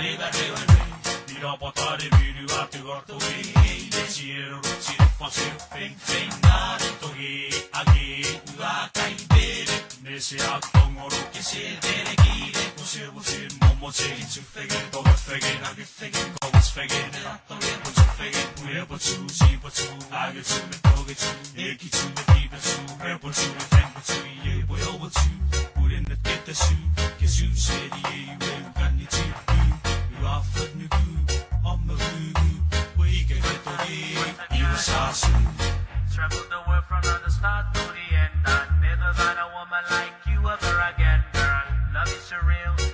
Rapportare vidu att du har tog i det ser och ser för sig fäng där tog i agi uakai bere ne se aktongo ro que se dere gire o se o se momo se su fege todo fege na que fege como fege na to ye po su fege we po su si po su agi su me toge su eki su me tiba su we po su me feng po su ye po yo po su put in the get the su que su se di we kan ni chi you offered me traveled the world from the start to the end. I never find a woman like you ever again, girl. Love is surreal.